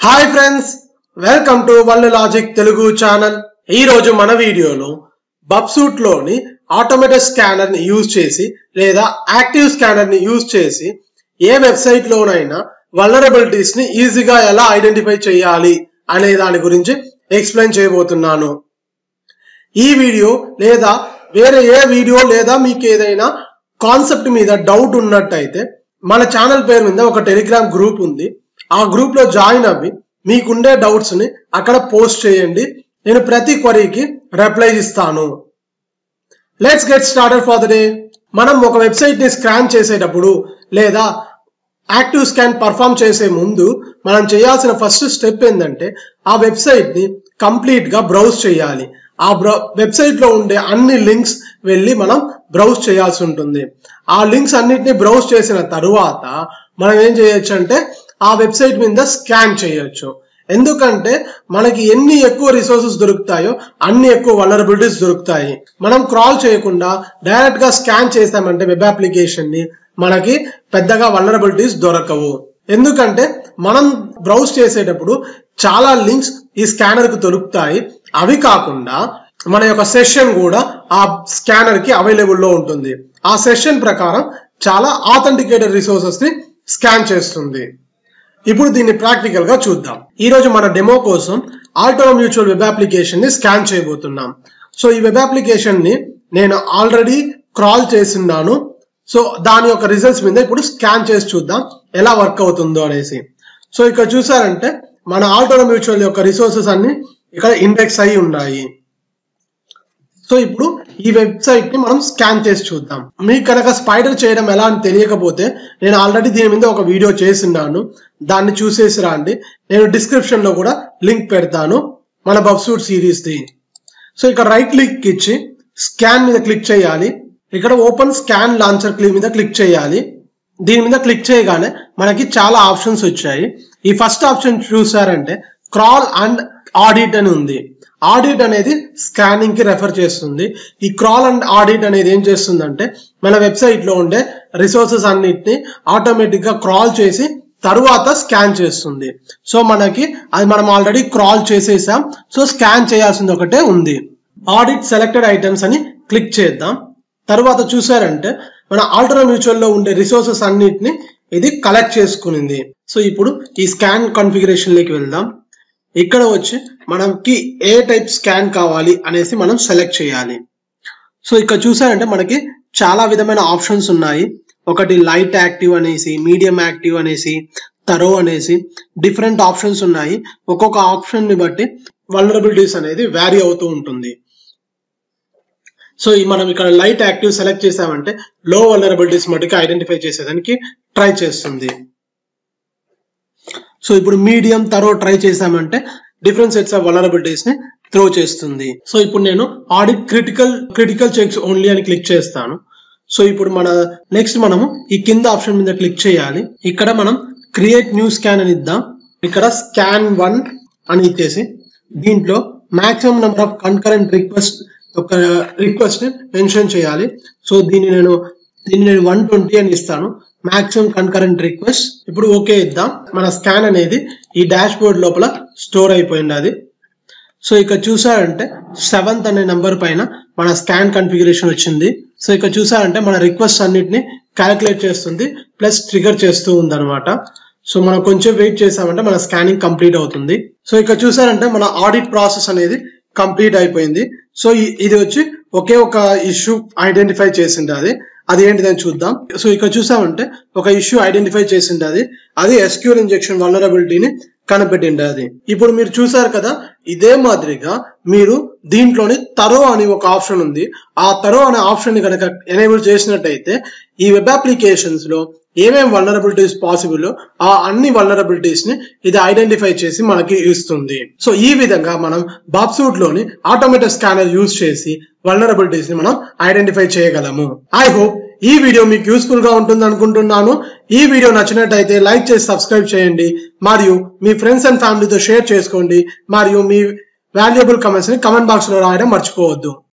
Hi friends, welcome to World Logic Telugu channel. ఈ రోజు మన వీడియోలో బబ్సూట్ లోని ఆటోమేటెడ్ స్కానర్ ని యూజ్ చేసి లేదా యాక్టివ్ స్కానర్ ని యూజ్ చేసి ఏ వెబ్సైట్ లోనైనా వల్నరబిలిటీస్ ని ఈజీగా ఎలా ఐడెంటిఫై చేయాలి అనే దాని గురించి ఎక్స్ప్లెయిన్ చేయబోతున్నాను. ఈ వీడియో లేదా వేరే ఏ వీడియో లేదా మీకు ఏదైనా కాన్సెప్ట్ మీద డౌట్ ఉన్నట్టయితే మన ఛానల్ పేరు మీద ఒక టెలిగ్రామ్ గ్రూప్ ఉంది. ఆ గ్రూప్ లో జాయిన్ అవ్వి మీకుండే డౌట్స్ ని అక్కడ పోస్ట్ చేయండి. నేను ప్రతి క్వరీకి రిప్లై ఇస్తాను. Let's get started for the day. మనం ఒక వెబ్సైట్ ని స్కాన్ చేసేటప్పుడు లేదా యాక్టివ్ స్కాన్ పర్ఫామ్ చేసే ముందు మనం చేయాల్సిన ఫస్ట్ స్టెప్ ఏంటంటే ఆ వెబ్సైట్ ని కంప్లీట్ గా బ్రౌజ్ చేయాలి. ఆ వెబ్సైట్ లో ఉండే అన్ని లింక్స్ వెళ్ళి మనం బ్రౌజ్ చేయాల్సి ఉంటుంది. ఆ లింక్స్ అన్నిటిని బ్రౌజ్ చేసిన తరువాత మనం ఏం చేయొచ్చు అంటే ఆ వెబ్సైట్ మీద స్కాన్ చేయొచ్చు. ఎందుకంటే మనకి ఎన్ని ఎక్కువ రిసోర్సెస్ దొరుకుతాయో అన్ని ఎక్కువ వల్నరబిలిటీస్ దొరుకుతాయి. మనం క్రాల్ చేయకుండా డైరెక్ట్ గా స్కాన్ చేసామంటే వెబ్ అప్లికేషన్ ని మనకి పెద్దగా వల్నరబిలిటీస్ దొరకవు. ఎందుకంటే మనం బ్రౌజ్ చేసేటప్పుడు చాలా లింక్స్ ఈ స్కానర్ కు దొరుకుతాయి. అవి కాకుండా మన యొక్క సెషన్ కూడా ఆ స్కానర్ కి అవైలబుల్ లో ఉంటుంది. ఆ సెషన్ ప్రకారం చాలా ఆథెంటికేటెడ్ రిసోర్సెస్ ని స్కాన్ చేస్తుంది. ఇప్పుడు దీన్ని ప్రాక్టికల్ గా చూద్దాం. ఈ రోజు మన డెమో కోసం ఆల్టో మ్యూచువల్ వెబ్ అప్లికేషన్ ని స్కాన్ చేయబోతున్నాం. సో ఈ వెబ్ అప్లికేషన్ ని నేను ఆల్రెడీ క్రాల్ చేస్తున్నాను. సో దాని యొక్క రిజల్ట్స్ మీద ఇప్పుడు స్కాన్ చేసి చూద్దాం ఎలా వర్క్ అవుతుందో అనేసి. సో ఇక్కడ చూసారంటే మన ఆల్టో మ్యూచువల్ యొక్క రిసోర్సెస్ అన్ని ఇక్కడ ఇండెక్స్ అయి ఉన్నాయి. సో ఇప్పుడు ఈ వెబ్సైట్ ని మనం స్కాన్ చేసి చూద్దాం. మీకు కనుక స్పైడర్ చేయడం ఎలా అని తెలియకపోతే నేను ఆల్రెడీ దీని మీద ఒక వీడియో చేస్తున్నాను, దాన్ని చూసేసి రండి. నేను డిస్క్రిప్షన్ లో కూడా లింక్ పెడతాను మన బబ్సూట్ సిరీస్ ది. సో ఇక్కడ రైట్ క్లిక్ ఇచ్చి స్కాన్ మీద క్లిక్ చేయాలి. ఇక్కడ ఓపెన్ స్కాన్ లాంచర్ క్లిక్ మీద క్లిక్ చేయాలి. దీని మీద క్లిక్ చేయగానే మనకి చాలా ఆప్షన్స్ వచ్చాయి. ఈ ఫస్ట్ ఆప్షన్ చూసారంటే క్రాల్ అండ్ ఆడిట్ అని ఉంది. ఆడిట్ అనేది స్కానింగ్ కి రెఫర్ చేస్తుంది. ఈ క్రాల్ అండ్ ఆడిట్ అనేది ఏం చేస్తుందంటే మన వెబ్సైట్ లో ఉండే రిసోర్సెస్ అన్నిటిని ఆటోమేటిక్ గా క్రాల్ చేసి తరువాత స్కాన్ చేస్తుంది. సో మనకి అది మనం ఆల్రెడీ క్రాల్ చేసేసాం. సో స్కాన్ చేయాల్సింది ఒకటే ఉంది. ఆడిట్ సెలెక్టెడ్ ఐటమ్స్ అని క్లిక్ చేద్దాం. తర్వాత చూసారంటే మన ఆల్టో మ్యూచువల్ లో ఉండే రిసోర్సెస్ అన్నిటిని ఇది కలెక్ట్ చేసుకునింది. సో ఇప్పుడు ఈ స్కాన్ కాన్ఫిగరేషన్ లోకి వెళ్దాం. ఇక్కడ వచ్చి మనకి ఏ టైప్ స్కాన్ కావాలి అనేసి మనం సెలెక్ట్ చేయాలి. సో ఇక్కడ చూసారంటే మనకి చాలా విధమైన ఆప్షన్స్ ఉన్నాయి. ఒకటి లైట్ యాక్టివ్ అనేసి, మీడియం యాక్టివ్ అనేసి, థరో అనేసి డిఫరెంట్ ఆప్షన్స్ ఉన్నాయి. ఒక్కొక్క ఆప్షన్ ని బట్టి వల్నరబిలిటీస్ అనేది వ్యారీ అవుతూ ఉంటుంది. సో మనం ఇక్కడ లైట్ యాక్టివ్ సెలెక్ట్ చేసామంటే లో వల్నరబిలిటీస్ మటుకు ఐడెంటిఫై చేసేదానికి ట్రై చేస్తుంది. సో ఇప్పుడు మీడియం థరో ట్రై చేసామంటే డిఫరెంట్ సెట్స్ ఆఫ్ వల్నరబిలిటీస్ ని త్రో చేస్తుంది. సో ఇప్పుడు నేను ఆడిట్ క్రిటికల్ చెక్స్ ఓన్లీ అని క్లిక్ చేస్తాను. సో ఇప్పుడు మన నెక్స్ట్ మనము ఈ కింద ఆప్షన్ మీద క్లిక్ చేయాలి. ఇక్కడ మనం క్రియేట్ న్యూ స్కాన్ అని ఇద్దాం. ఇక్కడ స్కాన్ 1 అని ఇచ్చేసి దీంట్లో maximum number of concurrent request ని మెన్షన్ చేయాలి. సో దీన్ని నేను 120 అని ఇస్తాను, మాక్సిమం కన్కరెంట్ రిక్వెస్ట్. ఇప్పుడు ఓకే ఇద్దాం. మన స్కాన్ అనేది ఈ డాష్ బోర్డ్ లోపల స్టోర్ అయిపోయింది అది. సో ఇక్కడ చూసారంటే 7th అనే నెంబర్ పైన మన స్కాన్ కాన్ఫిగరేషన్ వచ్చింది. సో ఇక్కడ చూసారంటే మన రిక్వెస్ట్ అన్నిటిని క్యాలిక్యులేట్ చేస్తుంది ప్లస్ ట్రిగర్ చేస్తూ ఉంది అనమాట. సో మనం కొంచెం వెయిట్ చేసామంటే మన స్కానింగ్ కంప్లీట్ అవుతుంది. సో ఇక్కడ చూసారంటే మన ఆడిట్ ప్రాసెస్ అనేది కంప్లీట్ అయిపోయింది. సో ఇది వచ్చి ఒకే ఒక ఇష్యూ ఐడెంటిఫై చేసింది. అది ఏంటిదని చూద్దాం. సో ఇక్కడ చూసామంటే ఒక ఇష్యూ ఐడెంటిఫై చేసింది. అది SQL ఇంజెక్షన్ వల్నరబిలిటీని కనిపెట్టింది. ఇప్పుడు మీరు చూసారు కదా, ఇదే మాదిరిగా మీరు దీంట్లోని థరో అని ఒక ఆప్షన్ ఉంది. ఆ థరో అనే ఆప్షన్ ని కనుక ఎనేబుల్ చేసినట్టయితే ఈ వెబ్ అప్లికేషన్స్ లో ఏమేమి వల్నరబిలిటీస్ పాసిబుల్ ఆ అన్ని వల్నరబిలిటీస్ ని ఇది ఐడెంటిఫై చేసి మనకి ఇస్తుంది. సో ఈ విధంగా మనం బబ్సూట్ లోని ఆటోమేటెడ్ స్కానర్ యూజ్ చేసి వల్నరబిలిటీస్ ని మనం ఐడెంటిఫై చేయగలము. ఐ హోప్ ఈ వీడియో మీకు యూస్ఫుల్ గా ఉంటుంది అనుకుంటున్నాను. ఈ వీడియో నచ్చినట్టయితే లైక్ చేసి సబ్స్క్రైబ్ చేయండి, మరియు మీ ఫ్రెండ్స్ అండ్ ఫ్యామిలీతో షేర్ చేసుకోండి, మరియు మీ వాల్యుబుల్ కమెంట్స్ ని కమెంట్ బాక్స్ లో రాయడం మర్చిపోవద్దు.